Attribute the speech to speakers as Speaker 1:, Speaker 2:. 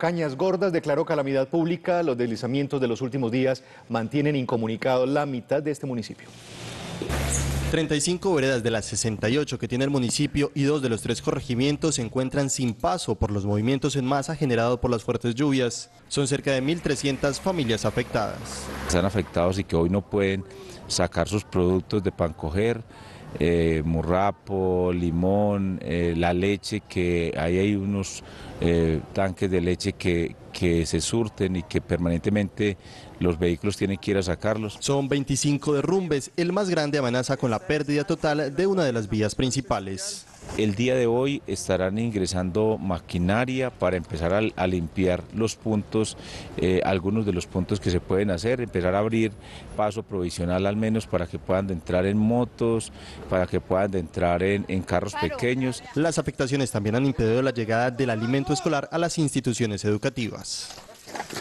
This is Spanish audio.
Speaker 1: Cañas Gordas declaró calamidad pública. Los deslizamientos de los últimos días mantienen incomunicado la mitad de este municipio.
Speaker 2: 35 veredas de las 68 que tiene el municipio y 2 de los 3 corregimientos se encuentran sin paso por los movimientos en masa generados por las fuertes lluvias. Son cerca de 1.300 familias afectadas.
Speaker 3: Están afectados y que hoy no pueden sacar sus productos de pan coger, murrapo, limón, la leche, que ahí hay unos tanques de leche que se surten y que permanentemente los vehículos tienen que ir a sacarlos.
Speaker 2: Son 25 derrumbes, el más grande amenaza con la pérdida total de una de las vías principales.
Speaker 3: El día de hoy estarán ingresando maquinaria para empezar a limpiar los puntos, algunos de los puntos que se pueden hacer, empezar a abrir paso provisional al menos para que puedan entrar en motos, para que puedan entrar en carros pequeños.
Speaker 2: Las afectaciones también han impedido la llegada del alimento escolar a las instituciones educativas.